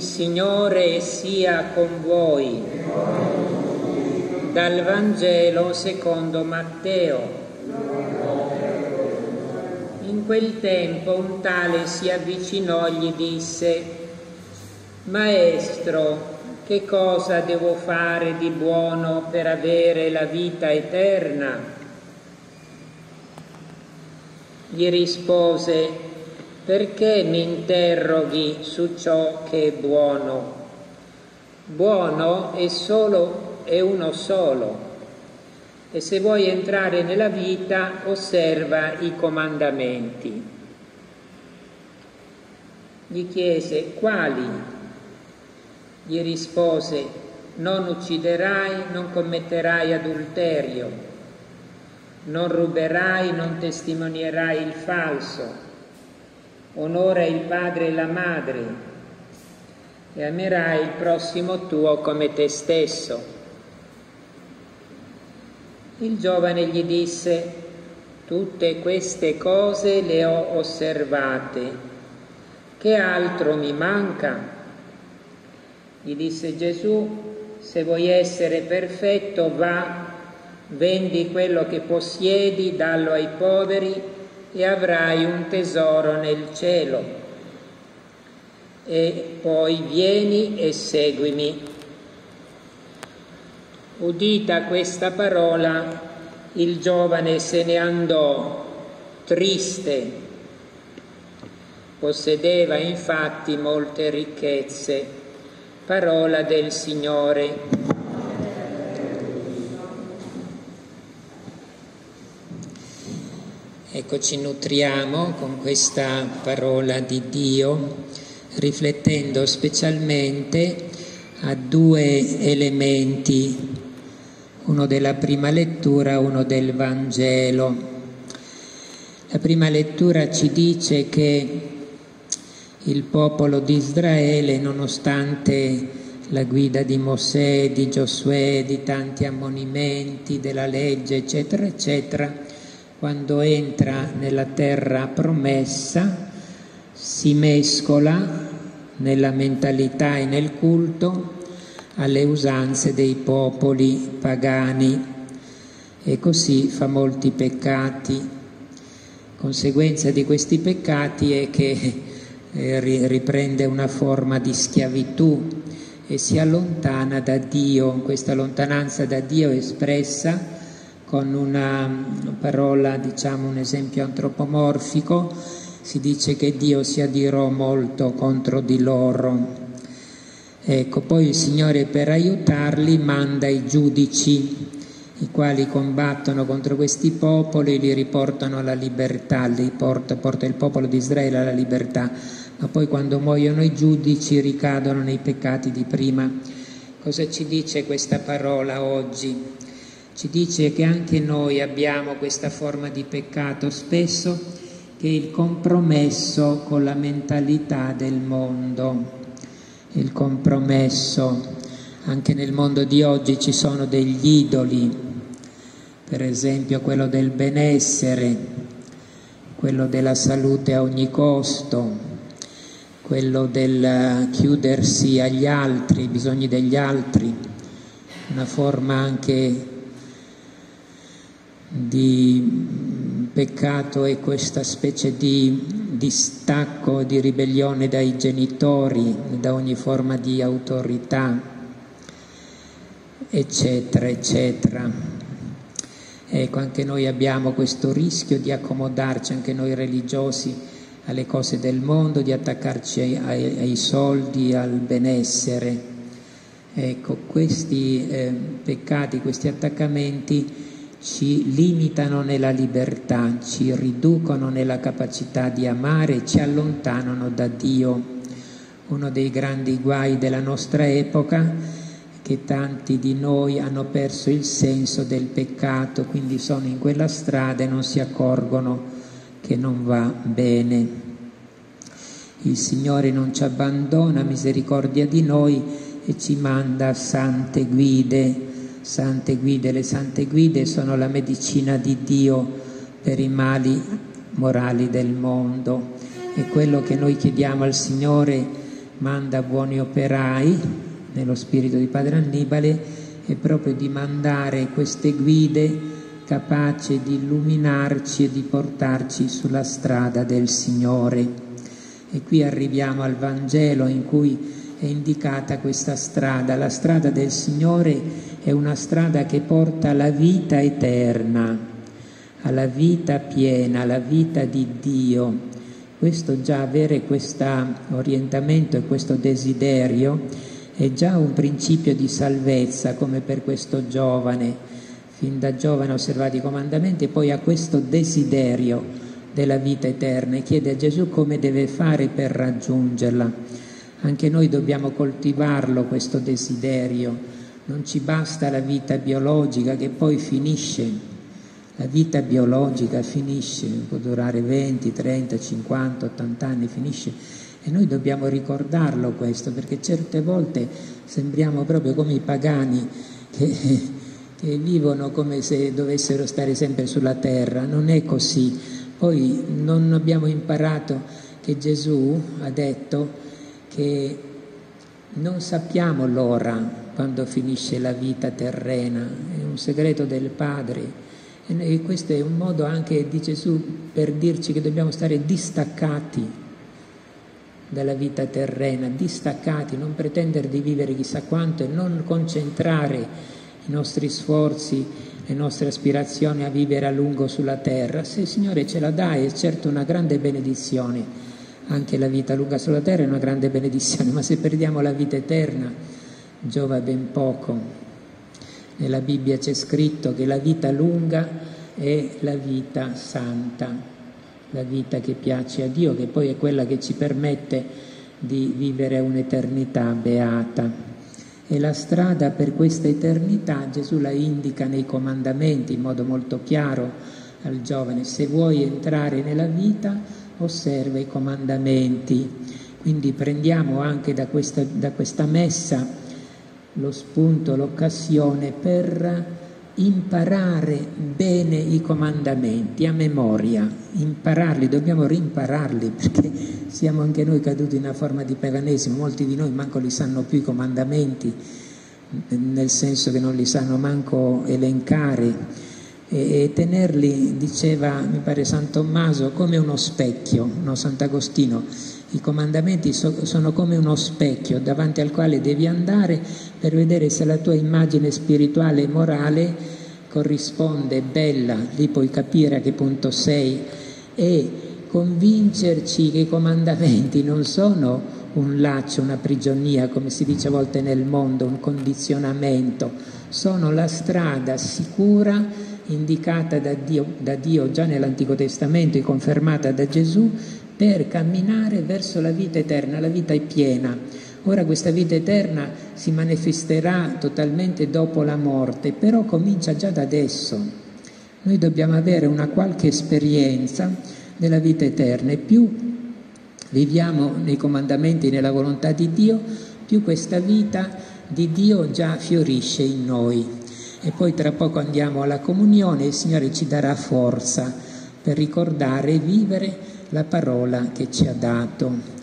Signore sia con voi. Dal Vangelo secondo Matteo. In quel tempo un tale si avvicinò e gli disse: Maestro, che cosa devo fare di buono per avere la vita eterna? Gli rispose: perché mi interroghi su ciò che è buono? Buono è uno solo, e se vuoi entrare nella vita osserva i comandamenti. Gli chiese: quali? Gli rispose: non ucciderai, non commetterai adulterio, non ruberai, non testimonierai il falso, onora il padre e la madre e amerai il prossimo tuo come te stesso. Il giovane gli disse: tutte queste cose le ho osservate, che altro mi manca? Gli disse Gesù: se vuoi essere perfetto, va, vendi quello che possiedi, dallo ai poveri e avrai un tesoro nel cielo. E poi vieni e seguimi. Udita questa parola, il giovane se ne andò triste. Possedeva infatti molte ricchezze. Parola del Signore. Ecco, ci nutriamo con questa parola di Dio, riflettendo specialmente a due elementi, uno della prima lettura, uno del Vangelo. La prima lettura ci dice che il popolo di Israele, nonostante la guida di Mosè, di Giosuè, di tanti ammonimenti, della legge, eccetera, eccetera, quando entra nella terra promessa si mescola nella mentalità e nel culto alle usanze dei popoli pagani e così fa molti peccati. Conseguenza di questi peccati è che riprende una forma di schiavitù e si allontana da Dio. Questa lontananza da Dio è espressa con una parola, diciamo un esempio antropomorfico, si dice che Dio si adirò molto contro di loro. Ecco, poi il Signore per aiutarli manda i giudici, i quali combattono contro questi popoli e li riportano alla libertà, porta il popolo di Israele alla libertà, ma poi quando muoiono i giudici ricadono nei peccati di prima. Cosa ci dice questa parola oggi? Ci dice che anche noi abbiamo questa forma di peccato spesso, che è il compromesso con la mentalità del mondo. Il compromesso. Anche nel mondo di oggi ci sono degli idoli, per esempio quello del benessere, quello della salute a ogni costo, quello del chiudersi agli altri, ai bisogni degli altri, una forma anche di peccato è questa specie di distacco, di ribellione dai genitori, da ogni forma di autorità, eccetera, eccetera. Ecco, anche noi abbiamo questo rischio di accomodarci, anche noi religiosi, alle cose del mondo, di attaccarci ai soldi, al benessere. Ecco, questi peccati, questi attaccamenti ci limitano nella libertà, ci riducono nella capacità di amare, ci allontanano da Dio. Uno dei grandi guai della nostra epoca è che tanti di noi hanno perso il senso del peccato, quindi sono in quella strada e non si accorgono che non va bene. Il Signore non ci abbandona, ha misericordia di noi e ci manda sante guide. Sante guide, le sante guide sono la medicina di Dio per i mali morali del mondo. E quello che noi chiediamo al Signore: manda buoni operai, nello spirito di Padre Annibale, è proprio di mandare queste guide capaci di illuminarci e di portarci sulla strada del Signore. E qui arriviamo al Vangelo in cui è indicata questa strada. La strada del Signore è una strada che porta alla vita eterna, alla vita piena, alla vita di Dio. Questo già, avere questo orientamento e questo desiderio è già un principio di salvezza, come per questo giovane. Fin da giovane ha osservato i comandamenti e poi ha questo desiderio della vita eterna e chiede a Gesù come deve fare per raggiungerla. Anche noi dobbiamo coltivarlo questo desiderio. Non ci basta la vita biologica che poi finisce. La vita biologica finisce, può durare 20, 30, 50, 80 anni, finisce. E noi dobbiamo ricordarlo questo, perché certe volte sembriamo proprio come i pagani che vivono come se dovessero stare sempre sulla terra. Non è così. Poi non abbiamo imparato che Gesù ha detto che non sappiamo l'ora quando finisce la vita terrena, è un segreto del Padre. E questo è un modo anche di Gesù per dirci che dobbiamo stare distaccati dalla vita terrena, distaccati, non pretendere di vivere chissà quanto e non concentrare i nostri sforzi, le nostre aspirazioni a vivere a lungo sulla terra. Se il Signore ce la dà è certo una grande benedizione, anche la vita lunga sulla terra è una grande benedizione, ma se perdiamo la vita eterna giova ben poco. Nella Bibbia c'è scritto che la vita lunga è la vita santa, la vita che piace a Dio, che poi è quella che ci permette di vivere un'eternità beata. E la strada per questa eternità Gesù la indica nei comandamenti in modo molto chiaro al giovane: se vuoi entrare nella vita osserva i comandamenti. Quindi prendiamo anche da questa messa lo spunto, l'occasione per imparare bene i comandamenti a memoria, impararli, dobbiamo rimpararli, perché siamo anche noi caduti in una forma di paganesimo. Molti di noi manco li sanno più i comandamenti, nel senso che non li sanno manco elencare, e tenerli, diceva mi pare San Tommaso, come uno specchio, no, Sant'Agostino. I comandamenti sono come uno specchio davanti al quale devi andare per vedere se la tua immagine spirituale e morale corrisponde, è bella, lì puoi capire a che punto sei, e convincerci che i comandamenti non sono un laccio, una prigionia, come si dice a volte nel mondo, un condizionamento, sono la strada sicura indicata da Dio già nell'Antico Testamento e confermata da Gesù per camminare verso la vita eterna, la vita è piena. Ora questa vita eterna si manifesterà totalmente dopo la morte, però comincia già da adesso. Noi dobbiamo avere una qualche esperienza della vita eterna e più viviamo nei comandamenti, nella volontà di Dio, più questa vita di Dio già fiorisce in noi. E poi tra poco andiamo alla comunione e il Signore ci darà forza per ricordare e vivere la parola che ci ha dato.